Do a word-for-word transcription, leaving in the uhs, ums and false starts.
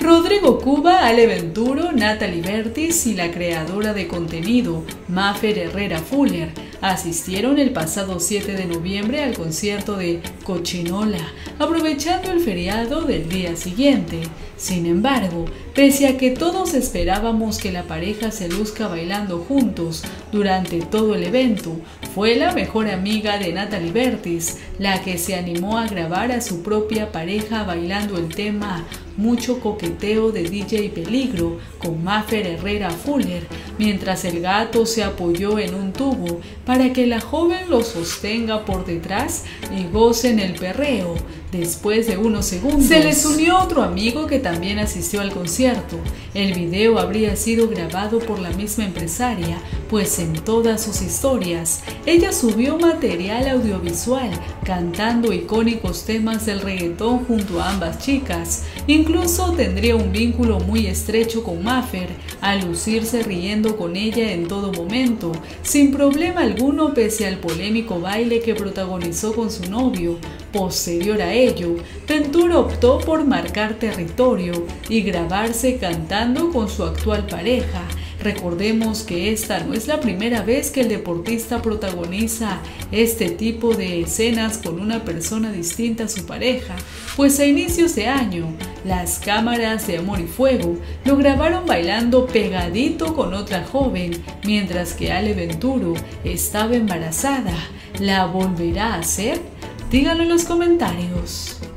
Rodrigo Cuba, Ale Venturo, Natalie Bertis y la creadora de contenido, Mafer Herrera Fuller, asistieron el pasado siete de noviembre al concierto de Cochinola, aprovechando el feriado del día siguiente. Sin embargo, pese a que todos esperábamos que la pareja se luzca bailando juntos durante todo el evento, fue la mejor amiga de Natalie Bertis la que se animó a grabar a su propia pareja bailando el tema Mucho Coqueteo de D J Peligro con Mafer Herrera Fuller, mientras el gato se apoyó en un tubo para que la joven lo sostenga por detrás y gocen el perreo. Después de unos segundos, se les unió otro amigo que también asistió al concierto. El video habría sido grabado por la misma empresaria, pues en todas sus historias, ella subió material audiovisual cantando icónicos temas del reggaetón junto a ambas chicas. Incluso tendría un vínculo muy estrecho con Mafer, al lucirse riendo con ella en todo momento, sin problema alguno pese al polémico baile que protagonizó con su novio. Posterior a ello, Venturo optó por marcar territorio y grabarse cantando con su actual pareja. Recordemos que esta no es la primera vez que el deportista protagoniza este tipo de escenas con una persona distinta a su pareja, pues a inicios de año, las cámaras de Amor y Fuego lo grabaron bailando pegadito con otra joven, mientras que Ale Venturo estaba embarazada. ¿La volverá a hacer? Díganlo en los comentarios.